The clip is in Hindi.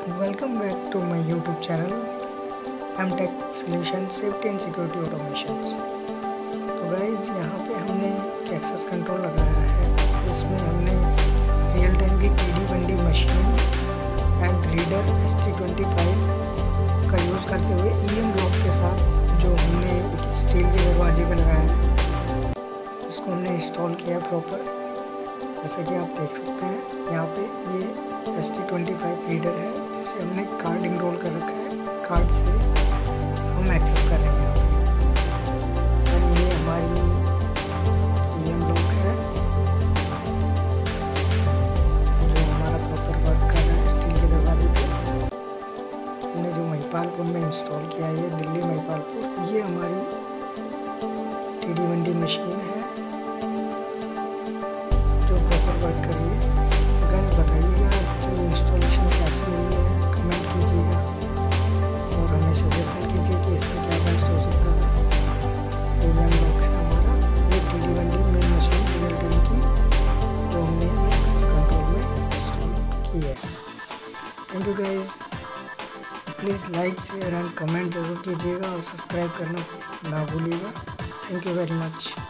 Welcome back to my YouTube channel. I'm Tech Solution Safety and Security Automations. तो गाइज यहाँ पे हमने एक एक्सेस कंट्रोल लगाया है जिसमें हमने रियल टाइम की TD1D machine and reader ST25 का यूज़ करते हुए EM ब्लॉक के साथ जो हमने एक स्टील के दरवाजे पे लगाया है इसको हमने इंस्टॉल किया प्रॉपर। जैसा कि आप देख सकते हैं यहाँ पे ये ST25 रीडर है जिसे हमने कार्ड इनरोल कर रखा है। कार्ड से हम एक्सेस कर रहे हैं। ये हमारी EM ब्लॉक है जो हमारा प्रॉपर वर्क कर रहा है स्टील के दरवाजे पे। हमने जो महिपालपुर में इंस्टॉल किया है, ये दिल्ली महिपालपुर, ये हमारी TD1D मशीन है जो प्रॉपर वर्क कर रही है। गाइस बताइएगा कि इंस्टॉलेशन कैसी हुई है, कमेंट कीजिएगा और हमें सजेशन कीजिए कि इससे क्या बेस्ट हो सकता है। ये ब्लॉक है हमारा, ये TD1D main machine real time की जो हमने एक्सेस कंट्रोल में इंस्टॉल की है। Thank you guys, please like share and comment जरूर कीजिएगा और सब्सक्राइब करना ना भूलिएगा। Thank you very much.